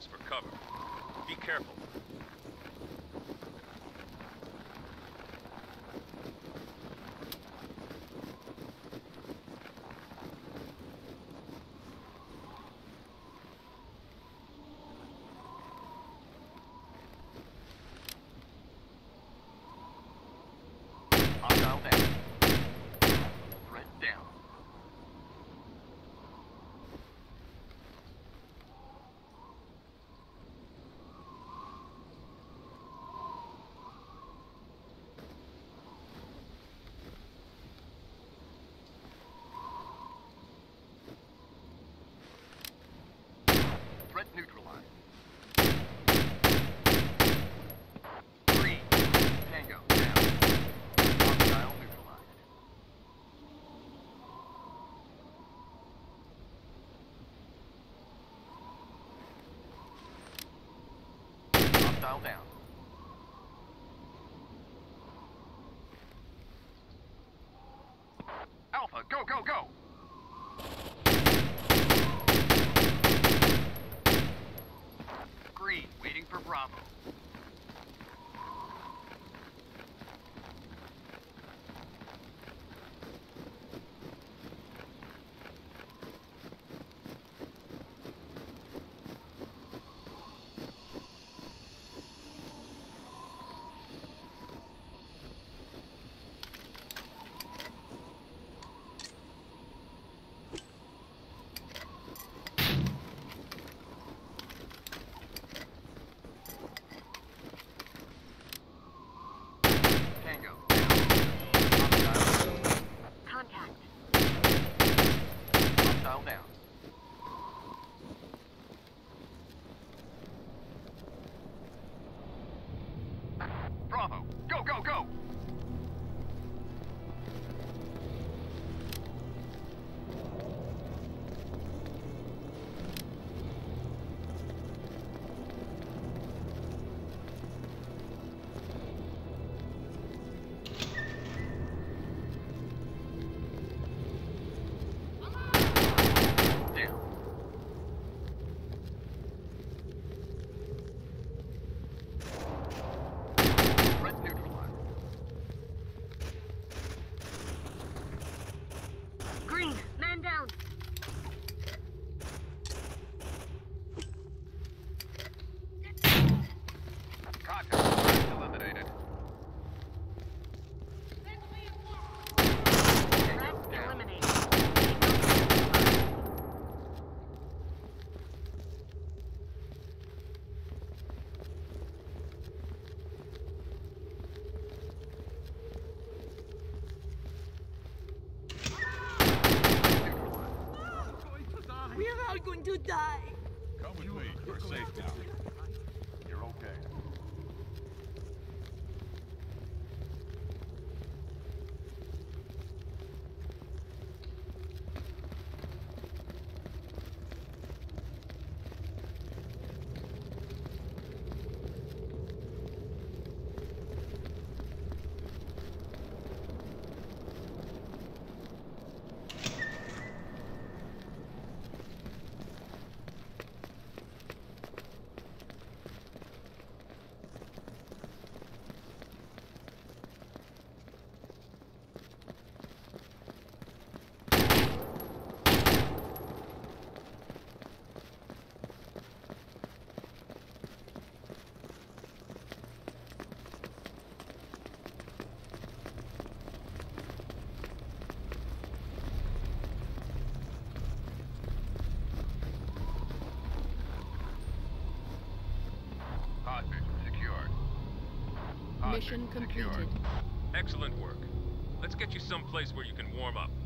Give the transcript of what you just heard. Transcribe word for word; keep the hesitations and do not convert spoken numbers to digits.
corners for cover. Be careful. Hostile down. Threat down. Threat neutralized. Three. Tango down. Hostile neutralized. Hostile down. Alpha, go, go, go! Green, waiting for Bravo. Tango. Hostile. Contact. Hostile down. Bravo. Go, go, go! Down. Threat neutralized. Green, man down. Contact. Threat eliminated. Threat Down. eliminated. Neutralized. We are all going to die. Come with me. You're safe now. You're okay. Hostage secured. Hostage Mission completed. secured. Excellent work. Let's get you someplace where you can warm up.